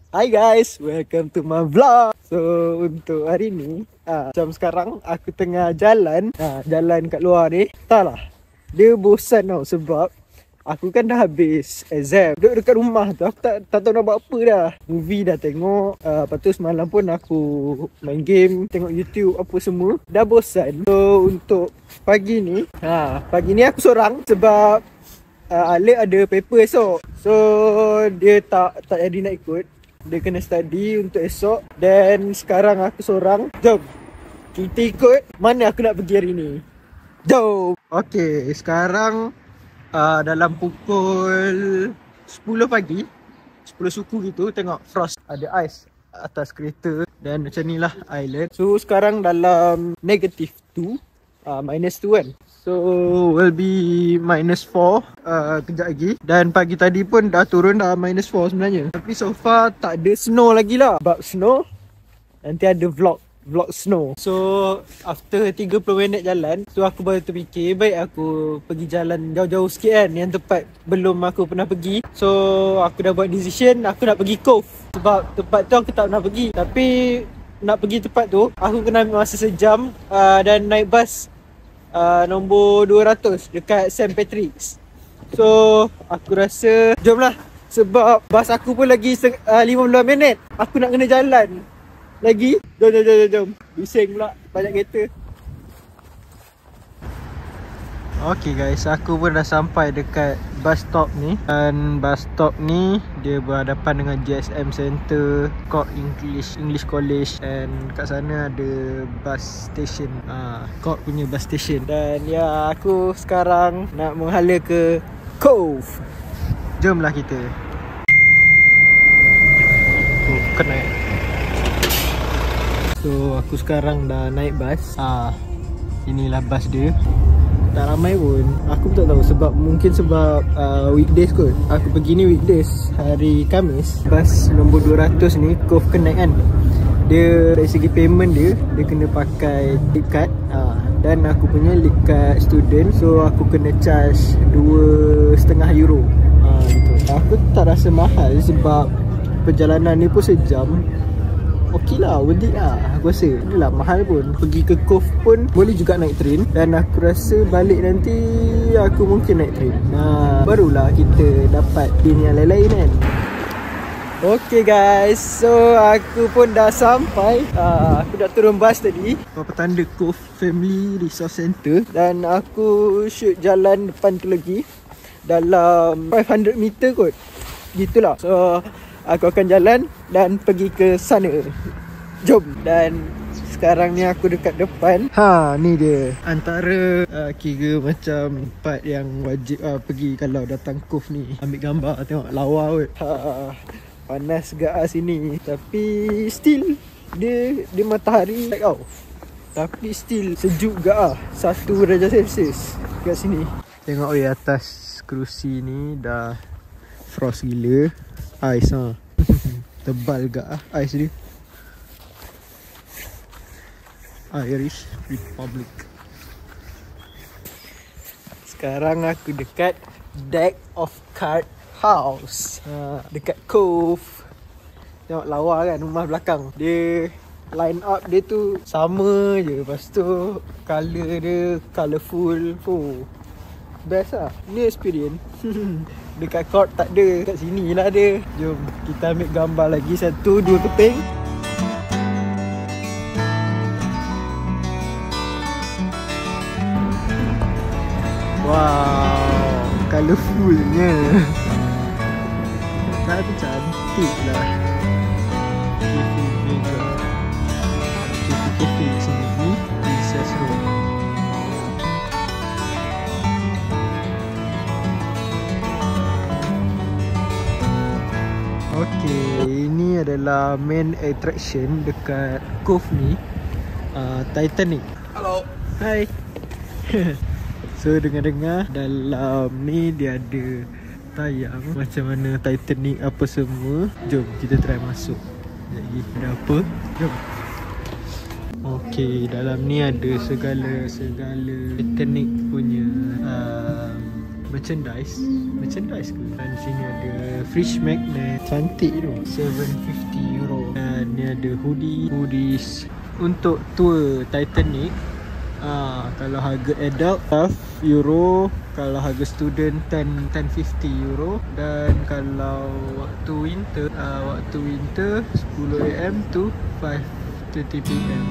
Hi guys, welcome to my vlog. So untuk hari ni macam sekarang aku tengah jalan jalan kat luar ni. Tak lah, dia bosan tau sebab aku kan dah habis exam. Duduk dekat rumah tu aku tak tahu nak buat apa dah. Movie dah tengok, lepas tu semalam pun aku main game, tengok YouTube apa semua. Dah bosan. So untuk pagi ni aku seorang sebab Alek ada paper esok. So dia tak jadi nak ikut. Dia kena study untuk esok. Dan sekarang aku seorang. Jom kita ikut mana aku nak pergi hari ni. Jom. Okay, sekarang dalam pukul 10 pagi, 10 suku gitu. Tengok frost, ada ais atas kereta. Dan macam ni lah island. So sekarang dalam -2, -2 kan. So will be -4 kejap lagi. Dan pagi tadi pun dah turun dah -4 sebenarnya. Tapi so far tak ada snow lagi lah. Sebab snow nanti ada vlog snow. So after 30 minit jalan, so aku baru terfikir baik aku pergi jalan jauh-jauh sikit kan, yang tempat belum aku pernah pergi. So aku dah buat decision aku nak pergi Cove. Sebab tempat tu aku tak pernah pergi. Tapi nak pergi tempat tu aku kena ambil masa sejam dan naik bas nombor 200 dekat St. Patrick's. So aku rasa jomlah. Sebab bas aku pun lagi 15 minit. Aku nak kena jalan lagi. Jom. Bising pula banyak kereta. Okay guys, aku pun dah sampai dekat bus stop ni. Dan bus stop ni dia berhadapan dengan GSM Center, Court English College. And kat sana ada bus station, Court punya bus station. Dan ya, aku sekarang nak menghala ke Cove. Jomlah kita. Kena. So aku sekarang dah naik bas. Inilah bas dia. Tak ramai pun. Aku pun tak tahu sebab mungkin sebab weekdays kot. Aku pergi ni weekdays, hari Khamis. Bas nombor 200 ni Cove Connect kan. Dia dari segi payment dia kena pakai lip card. Dan aku punya lip card student. So aku kena charge €2.5 gitu. Aku tak rasa mahal sebab perjalanan ni pun sejam. Okey lah, worth it lah aku rasa. Inilah mahal pun. Pergi ke Cove pun boleh juga naik train. Dan aku rasa balik nanti aku mungkin naik train. Barulah kita dapat pin yang lain-lain kan. Okay guys, so aku pun dah sampai. Aku dah turun bas tadi. Petanda Cove Family Resource Center. Dan aku shoot jalan depan tu lagi dalam 500 meter kot. Gitulah. So aku akan jalan dan pergi ke sana. Jom. Dan sekarang ni aku dekat depan. Ni dia. Antara kira macam tempat yang wajib pergi kalau datang Cove ni. Ambil gambar, tengok lawa kot. Panas gak sini. Tapi still dia matahari like tapi still sejuk gak 1 darjah Celsius kat sini. Tengok atas kerusi ni dah frost gila. Ais tebal gak ais dia. Irish Republic. Sekarang aku dekat Deck of Card House, dekat Cove. Tengok lawa kan rumah belakang. Dia line up dia tu sama je. Lepas tu colour dia colourful. Best lah. Ni experience. Dekat court tak ada. Kat sini lah ada. Jom kita ambil gambar lagi 1, 2 keping. Wow, colourfulnya. Tapi cantik lah. Cafe di sini ni Princess Room. Okay, ini adalah main attraction dekat Cove ni, Titanic. Hello. Hai. So dengar-dengar dalam ni dia ada tayang macam mana Titanic apa semua. Jom kita try masuk. Jadi ada apa? Jom. Okay, dalam ni ada segala Titanic punya merchandise. merchandise ke. Dan sini ada fridge magnet. Cantik tu. 750 euro. Dan ni ada hoodies. Untuk tour Titanic, kalau harga adult 12 euro, kalau harga student 1050 euro. Dan kalau waktu winter 10 am to 5:30 pm.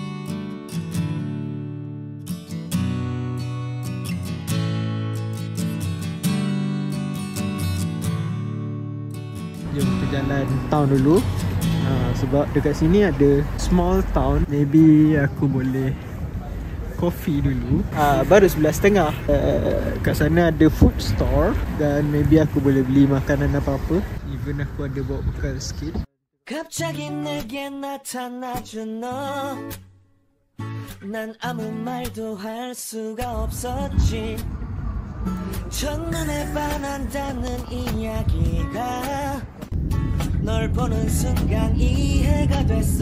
Jom kita jalan town dulu. Sebab dekat sini ada small town. Maybe aku boleh coffee dulu. Baru 11.30. Kat sana ada food store. Dan maybe aku boleh beli makanan apa-apa. Even aku ada bawa bekal sikit. 갑자기 내게 나타나준 너. 난 아무 말도 할 수가 없었지. 첫눈에 반한다는 이야기가 널 보는 순간 이해가 됐어.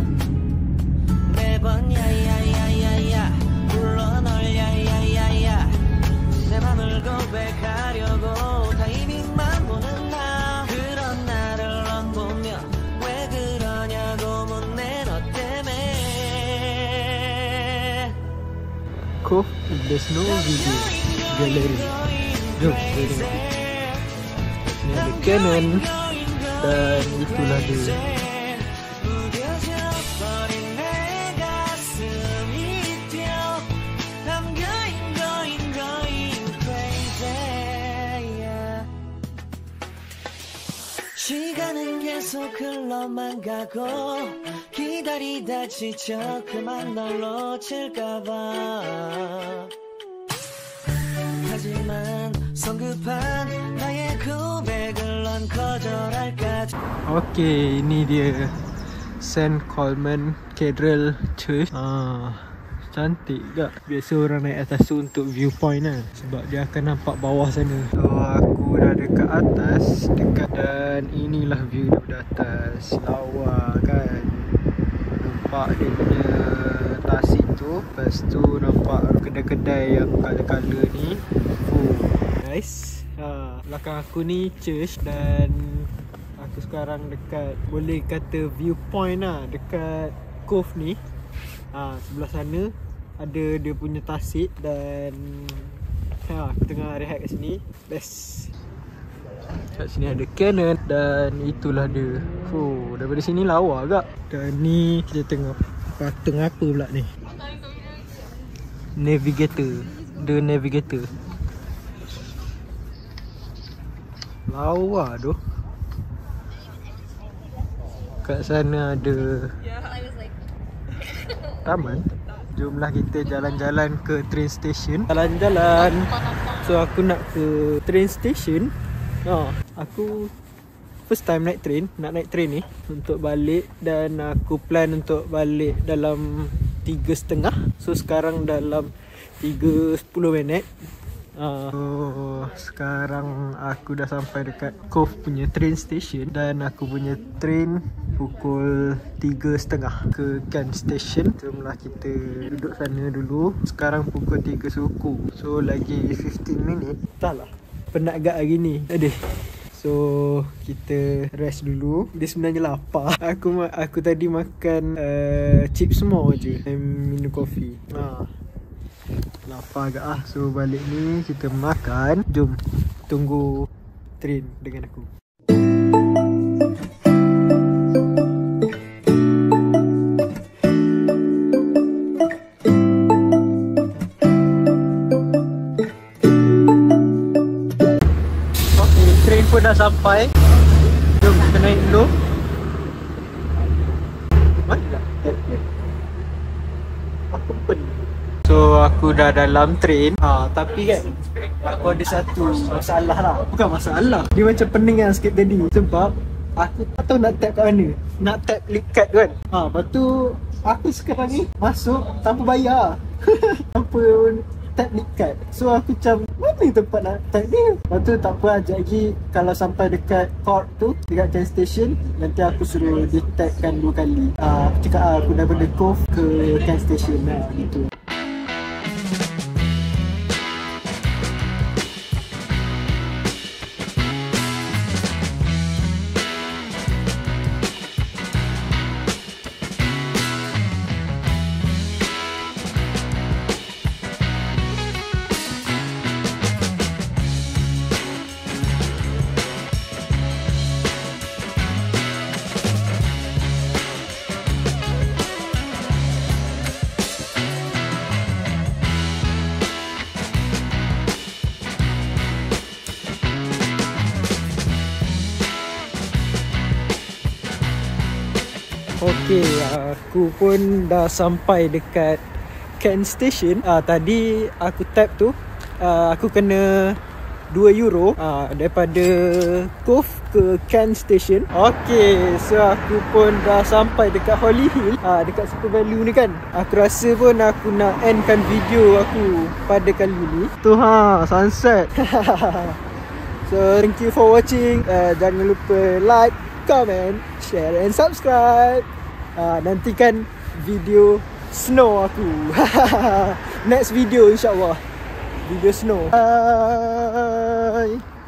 매번 야야야야야 불러 널 야야야야 내 맘을 고백하려고 타이밍만 보는 나. 그런 나를 넌 보며 왜 그러냐고 묻네 너 때문에. Cool, there's no video gallery. Jom, ini ada Canon. Dan itulah dia. 시간은 계속 흘러만 가고 기다리다 지쳐 그만 널 놓칠까봐. 하지만 성급한 나의 고백을 넌 거절할까. Okey, ini dia St. Coleman Cathedral Church. Cantik tak? Biasa orang naik atas tu untuk viewpoint lah. Sebab dia akan nampak bawah sana. So aku dah dekat atas. Dan inilah view daripada atas. Lawa kan. Nampak dia punya tasik tu. Lepas tu nampak kedai-kedai yang colour-colour ni. Nice. Belakang aku ni church. Dan aku sekarang dekat, boleh kata viewpoint lah, dekat cove ni. Sebelah sana ada dia punya tasik. Dan aku tengah rehat kat sini. Best. Kat sini ada Canon. Dan itulah dia. Daripada sini lawa agak. Dan ni kita tengok patung apa pula ni. Navigator. The Navigator. Lawa tu. Kat sana ada taman. Jomlah kita jalan-jalan ke train station. Jalan-jalan. So aku nak ke train station. Aku first time naik train. Nak naik train ni untuk balik. Dan aku plan untuk balik dalam 3.30. So sekarang dalam 3:10 minit. Sekarang aku dah sampai dekat Cove punya train station. Dan aku punya train pukul 3.30 ke Kent Station. Jomlah kita duduk sana dulu. Sekarang pukul 3 suku. So lagi 15 minit. Tak lah, penat agak hari ni. Aduh. So kita rest dulu. Dia sebenarnya lapar. Aku tadi makan chips semua je dan minum kopi. Lapar agak lah. So balik ni kita makan. Jom tunggu train dengan aku. Okay, train pun dah sampai. Jom kita naik dulu. Mana dah? Aku pun. So aku dah dalam train. Tapi kan aku ada satu masalah lah. Bukan masalah, dia macam peningan sikit tadi. Sebab aku tak tahu nak tap kat mana. Nak tap lip card kan. Lepas tu aku sekarang ni masuk tanpa bayar. Tanpa tap lip card. So aku macam, mana tempat nak tap dia? Lepas tu tak apa, ajak lagi. Kalau sampai dekat court tu, dekat train station, nanti aku suruh dia tapkan 2 kali. Aku cakap aku daripada Cove ke train station lah, gitu. Okay, aku pun dah sampai dekat Kent Station. Tadi aku tap tu, aku kena €2 daripada Cove ke Kent Station. Okay, so aku pun dah sampai dekat Holly Hill, dekat Super Value ni kan. Aku rasa pun aku nak endkan video aku pada kali ni. Tu sunset. So thank you for watching. Jangan lupa like, comment, share and subscribe. Nantikan video snow aku. Next video insyaAllah, video snow. Bye.